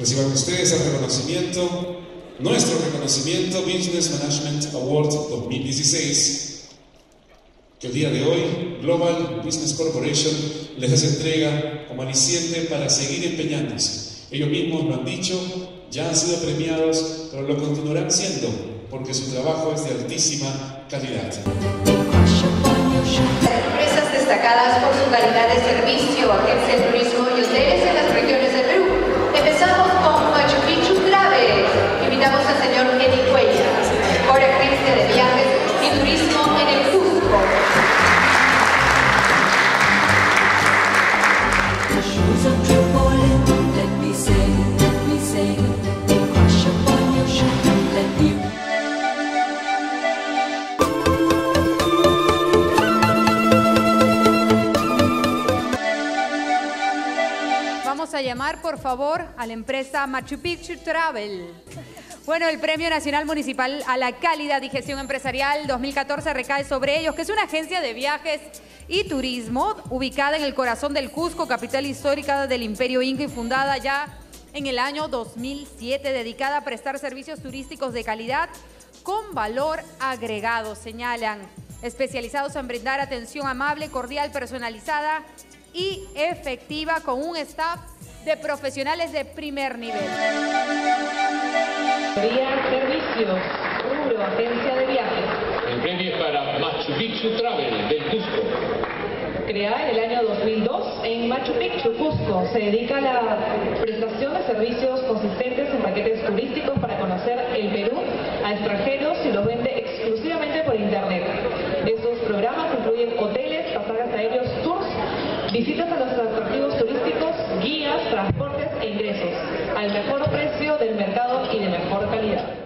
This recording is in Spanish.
Reciban ustedes el reconocimiento, nuestro reconocimiento Business Management Award 2016, que el día de hoy Global Business Corporation les hace entrega como aliciente para seguir empeñándose. Ellos mismos lo han dicho, ya han sido premiados, pero lo continuarán siendo, porque su trabajo es de altísima calidad. Empresas destacadas por su calidad de servicio, agencia de turismo y hoteles en las regiones del Perú. Empezamos con Machu Picchu Travel. Invitamos al señor Eddie Cuellar, mejor agencia de viajes y turismo en el Cusco. Vamos a llamar, por favor, a la empresa Machu Picchu Travel. Bueno, el Premio Nacional Municipal a la Calidad y Gestión Empresarial 2014 recae sobre ellos, que es una agencia de viajes y turismo ubicada en el corazón del Cusco, capital histórica del Imperio Inca y fundada ya en el año 2007, dedicada a prestar servicios turísticos de calidad con valor agregado, señalan, especializados en brindar atención amable, cordial, personalizada y efectiva con un staff de profesionales de primer nivel. Servicios, rubro, agencia de viajes. El premio es para Machu Picchu Travel del Cusco. Creada en el año 2002 en Machu Picchu, Cusco, se dedica a la prestación de servicios consistentes en paquetes turísticos para conocer el Perú a extranjeros y los vende exclusivamente por internet. Estos programas incluyen hoteles, pasajes aéreos, tours, visitas a los atractivos turísticos, guías, transportes e ingresos, al mejor precio del mercado y de mejor calidad.